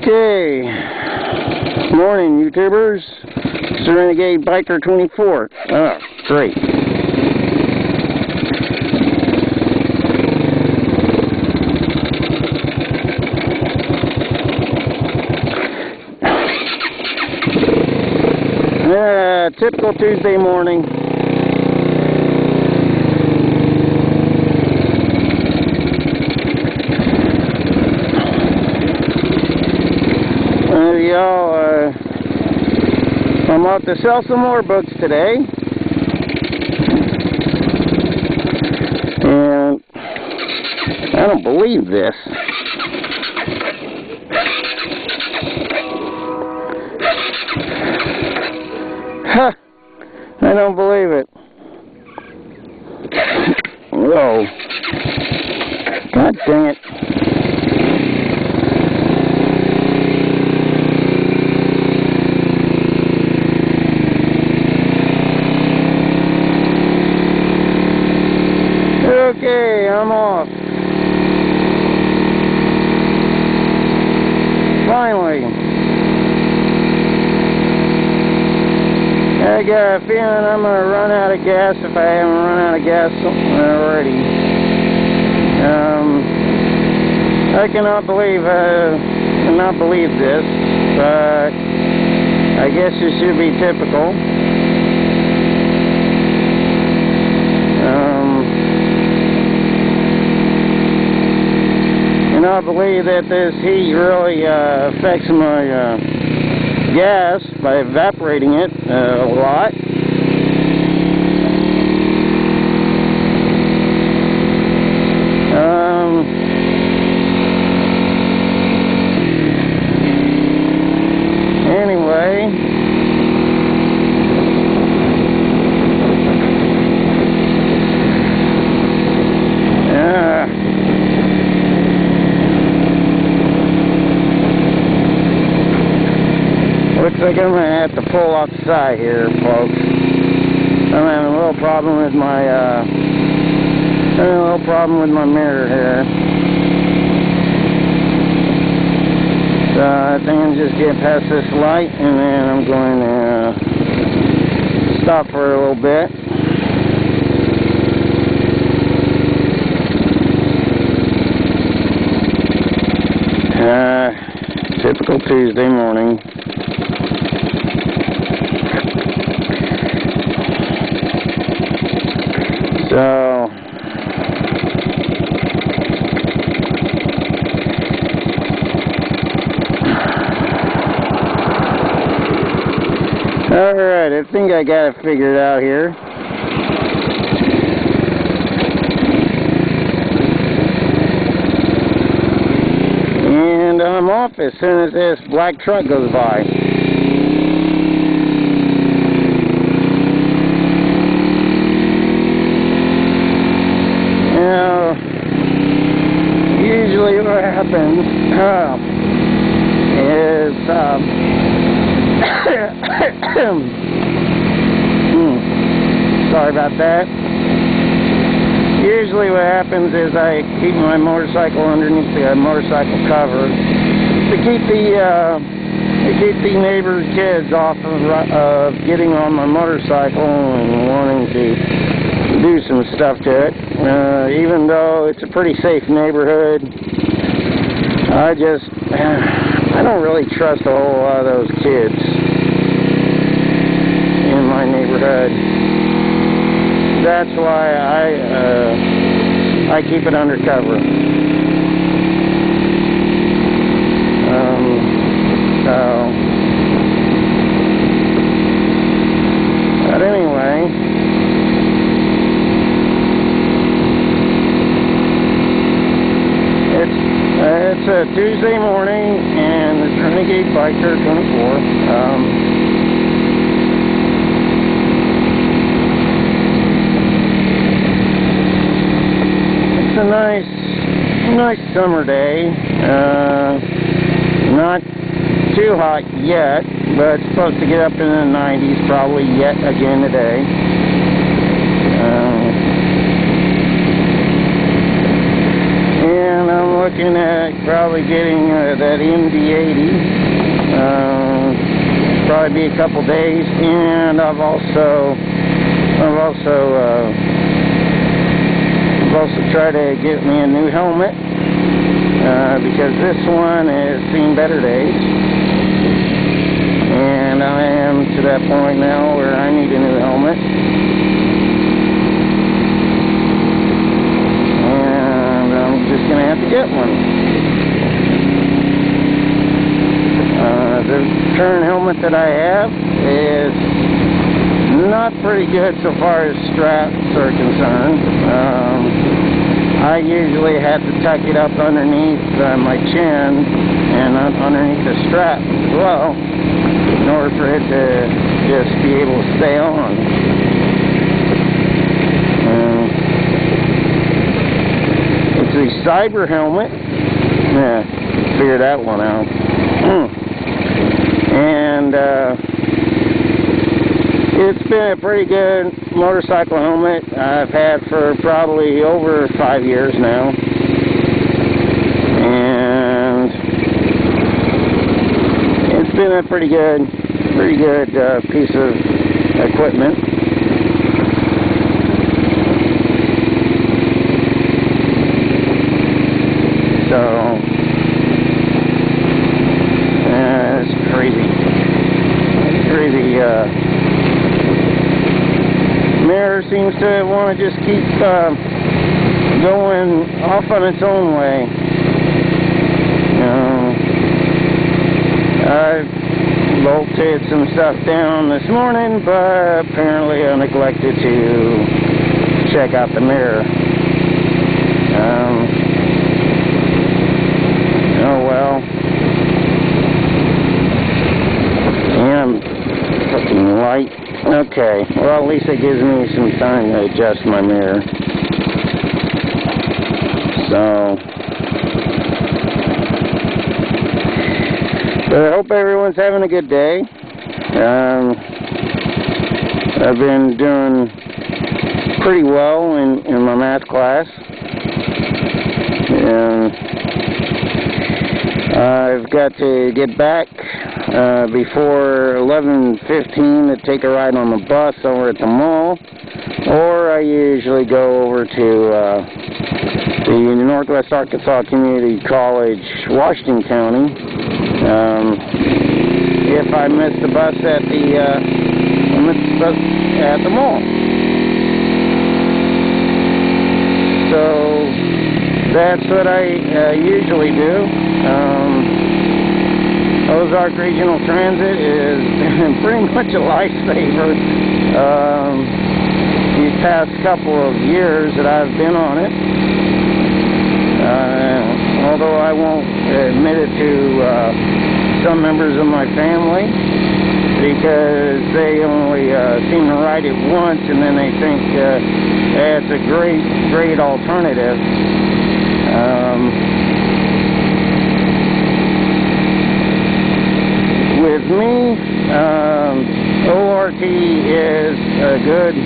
Okay, morning YouTubers, it's Renegade Biker 24. Oh, great. Typical Tuesday morning. I'm out to sell some more books today, and I don't believe this. Huh, I don't believe it. Whoa. God dang it. Okay, I'm off. Finally. I got a feeling I'm going to run out of gas if I haven't run out of gas already. I cannot believe this, but I guess it should be typical. I believe that this heat really affects my gas by evaporating it a lot. Anyway. Looks like I'm going to have to pull off the side here, folks. I'm having a little problem with my, mirror here. So I think I'm just getting past this light, and then I'm going to stop for a little bit. Typical Tuesday morning. So, alright, I think I got it figured out here. And I'm off as soon as this black truck goes by. Usually what happens is sorry about that. Usually what happens is I keep my motorcycle underneath the motorcycle cover to keep the neighbors' kids off of getting on my motorcycle and wanting to do some stuff to it. Even though it's a pretty safe neighborhood, I don't really trust a whole lot of those kids in my neighborhood. That's why I keep it undercover. But anyway. It's a Tuesday morning, and it's Renegade Biker 24. It's a nice summer day. Not too hot yet, but it's supposed to get up in the 90s probably yet again today. And I'm looking at probably getting that MD-80. Probably be a couple days, and I've also tried to get me a new helmet because this one has seen better days, and I am to that point now where I need a new helmet. Just gonna have to get one. The current helmet that I have is not pretty good so far as straps are concerned. I usually have to tuck it up underneath my chin and underneath the strap as well in order for it to just be able to stay on. The Cyber helmet, yeah, figured that one out. And it's been a pretty good motorcycle helmet I've had for probably over 5 years now, and it's been a pretty good piece of equipment. So, it's crazy. Mirror seems to want to just keep going off on its own way. I bolted some stuff down this morning, but apparently I neglected to check out the mirror. Oh well. Damn fucking light. Okay, well at least it gives me some time to adjust my mirror. So, but I hope everyone's having a good day. I've been doing pretty well in my math class. And I've got to get back before 11:15 to take a ride on the bus over at the mall, or I usually go over to the Northwest Arkansas Community College, Washington County. If I miss the bus at the mall. So that's what I usually do. Ozark Regional Transit is pretty much a lifesaver. These past couple of years that I've been on it, although I won't admit it to some members of my family, because they only seem to ride it once and then they think it's a great alternative. With me, ORT is a good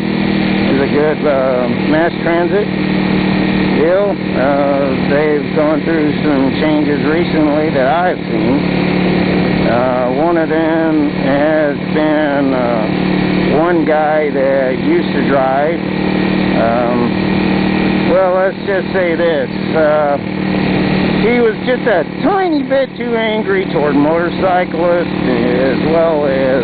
mass transit deal. They've gone through some changes recently that I've seen. One of them has been one guy that used to drive. Well, let's just say this. He was just a tiny bit too angry toward motorcyclists, as well as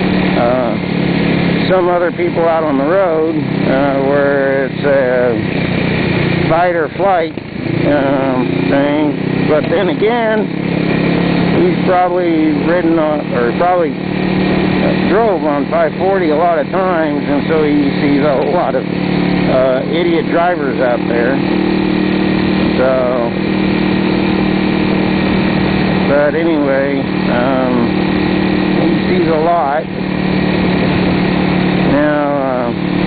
some other people out on the road, where it's a fight or flight thing. But then again, he's probably ridden on, or probably drove on 540 a lot of times, and so he sees a lot of idiot drivers out there. So, but anyway, he sees a lot. Now,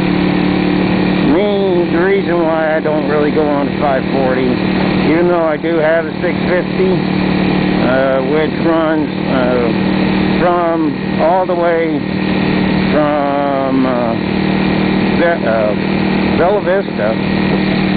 me, the reason why I don't really go on 540, even though I do have a 650, which runs from all the way from Bella Vista